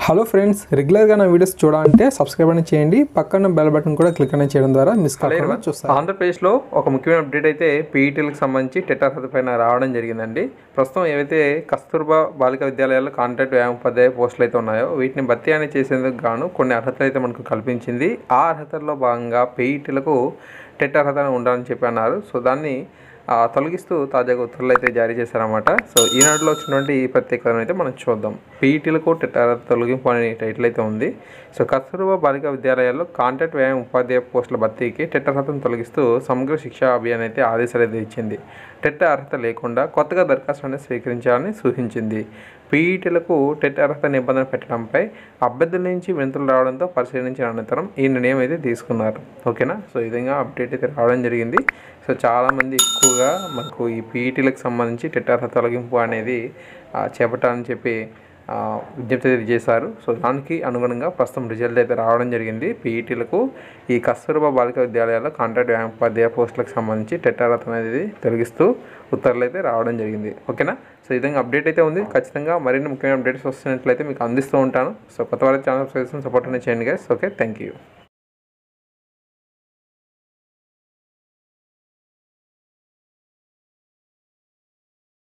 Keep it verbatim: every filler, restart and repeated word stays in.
Hello friends, రెగ్యులర్గా నా videos చూడాలంటే సబ్స్క్రైబ్ అని చేయండి. పక్కన బెల్ బటన్ కూడా క్లిక్ అనేది చేయడం ద్వారా మిస్ కాకుండా చూస్తారు. ఆంధ్రప్రదేశ్లో ఒక ముఖ్యమైన అప్డేట్ అయితే పీఈటీలకు సంబంధించి టెట్ అర్హత పైన రావడం జరిగిందండి. ప్రస్తుతం ఏవైతే కస్తూర్బా బాలికా విద్యాలయాల్లో కాంట్రాక్ట్ వ్యాయామోపాధ్యాయ పోస్టులు అయితే ఉన్నాయో వీటిని భర్తీ అనేది చేసేందుకు గాను కొన్ని అర్హతలు అయితే మనకు కల్పించింది. ఆ అర్హతల్లో భాగంగా పీఈటీలకు టెట్ అర్హత ఉండాలని చెప్పి అన్నారు. సో దాన్ని తొలగిస్తూ తాజాగా ఉత్తర్వులు అయితే జారీ చేశారన్నమాట. సో ఈనాడులో వచ్చినటువంటి ఈ ప్రత్యేకతను అయితే మనం చూద్దాం. పీఈటీలకు టెట్ అర్హత తొలగింపు అనే టైటిల్ అయితే ఉంది. సో కస్తూర్బా బాలికా విద్యాలయాల్లో కాంట్రాక్ట్ వ్యాయామ ఉపాధ్యాయ పోస్టుల భర్తీకి టెట్ అర్హతను తొలగిస్తూ సమగ్ర శిక్షా అభియాన్ అయితే ఆదేశాలు అయితే ఇచ్చింది. టెట్ అర్హత లేకుండా కొత్తగా దరఖాస్తు అనేది స్వీకరించాలని సూచించింది. పీఈటీలకు టెట్ అర్హత నిబంధన పెట్టడంపై అభ్యర్థుల నుంచి వినతులు రావడంతో పరిశీలించిన అనంతరం ఈ నిర్ణయం అయితే తీసుకున్నారు. ఓకేనా. సో ఈ విధంగా అప్డేట్ అయితే రావడం జరిగింది. సో చాలామంది ఎక్కువగా మనకు ఈ పీఈటీలకు సంబంధించి టెట్ అర్హత తొలగింపు అనేది చేపట్టాలని చెప్పి విజ్ఞప్తి చేశారు. సో దానికి అనుగుణంగా ప్రస్తుతం రిజల్ట్ అయితే రావడం జరిగింది. పీఈటీలకు ఈ కస్తూర్బా బాలికా విద్యాలయాల్లో కాంట్రాక్ట్ వ్యాయామోపాధ్యాయ పోస్టులకు సంబంధించి టెట్ అర్హత అనేది తొలగిస్తూ ఉత్తర్వులు అయితే రావడం జరిగింది. ఓకేనా. సో ఈ విధంగా అప్డేట్ అయితే ఉంది. ఖచ్చితంగా మరిన్ని ముఖ్యమైన అప్డేట్స్ వస్తున్నట్లయితే మీకు అందిస్తూ ఉంటాను. సో కొత్త వారి ఛానల్ సబ్స్క్రైబ్ సపోర్ట్ అనేది చేయండి గైస్. Okay, thank you.